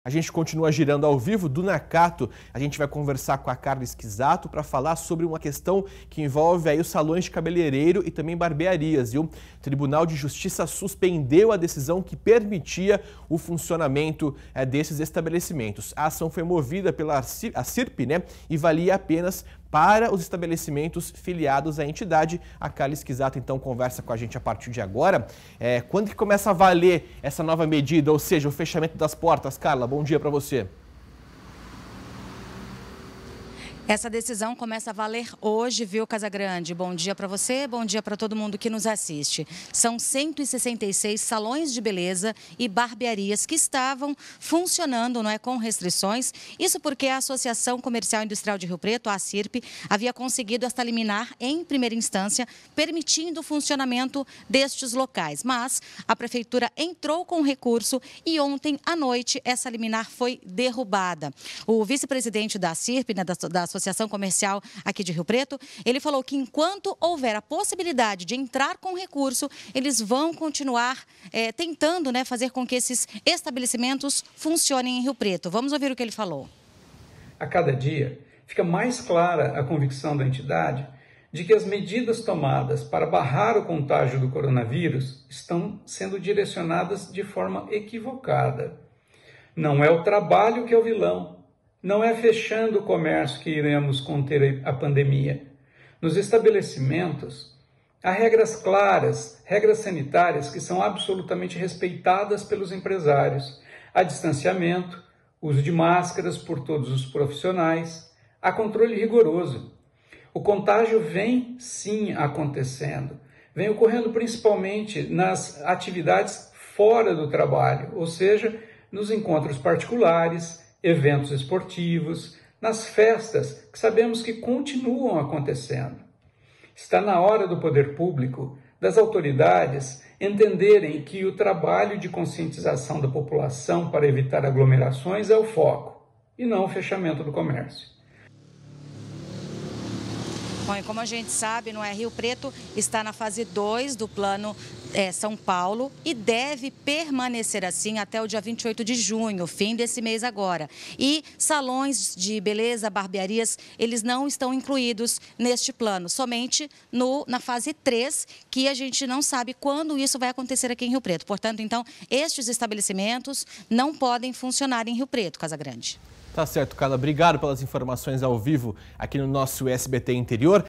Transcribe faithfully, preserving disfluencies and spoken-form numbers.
A gente continua girando ao vivo do Nakata. A gente vai conversar com a Carla Esquisato para falar sobre uma questão que envolve aí os salões de cabeleireiro e também barbearias. E o Tribunal de Justiça suspendeu a decisão que permitia o funcionamento é, desses estabelecimentos. A ação foi movida pela a CIRP, né, e valia apenas para os estabelecimentos filiados à entidade. A Carla Esquisato, então, conversa com a gente a partir de agora. É, quando que começa a valer essa nova medida, ou seja, o fechamento das portas? Carla, bom dia para você. Essa decisão começa a valer hoje, viu, Casagrande? Bom dia para você, bom dia para todo mundo que nos assiste. São cento e sessenta e seis salões de beleza e barbearias que estavam funcionando, não é, com restrições. Isso porque a Associação Comercial e Industrial de Rio Preto, a CIRP, havia conseguido esta liminar em primeira instância, permitindo o funcionamento destes locais. Mas a Prefeitura entrou com recurso e ontem à noite essa liminar foi derrubada. O vice-presidente da CIRP, né, da, da Associação Comercial aqui de Rio Preto, ele falou que enquanto houver a possibilidade de entrar com recurso, eles vão continuar é, tentando, né, fazer com que esses estabelecimentos funcionem em Rio Preto. Vamos ouvir o que ele falou. A cada dia fica mais clara a convicção da entidade de que as medidas tomadas para barrar o contágio do coronavírus estão sendo direcionadas de forma equivocada. Não é o trabalho que é o vilão. Não é fechando o comércio que iremos conter a pandemia. Nos estabelecimentos, há regras claras, regras sanitárias que são absolutamente respeitadas pelos empresários. Há distanciamento, uso de máscaras por todos os profissionais, há controle rigoroso. O contágio vem, sim, acontecendo. Vem ocorrendo principalmente nas atividades fora do trabalho, ou seja, nos encontros particulares, eventos esportivos, nas festas que sabemos que continuam acontecendo. Está na hora do poder público, das autoridades, entenderem que o trabalho de conscientização da população para evitar aglomerações é o foco, e não o fechamento do comércio. Bom, e como a gente sabe, não é, Rio Preto está na fase dois do plano é, São Paulo e deve permanecer assim até o dia vinte e oito de junho, fim desse mês agora. E salões de beleza, barbearias, eles não estão incluídos neste plano, somente no, na fase três, que a gente não sabe quando isso vai acontecer aqui em Rio Preto. Portanto, então, estes estabelecimentos não podem funcionar em Rio Preto, Casagrande. Tá certo, Carla. Obrigado pelas informações ao vivo aqui no nosso S B T Interior.